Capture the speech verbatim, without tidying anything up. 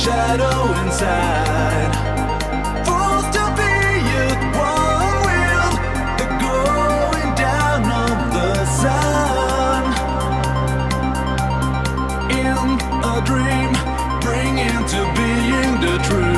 shadow inside. Forced to be at one with the going down of the sun. In a dream, bring into being the truth.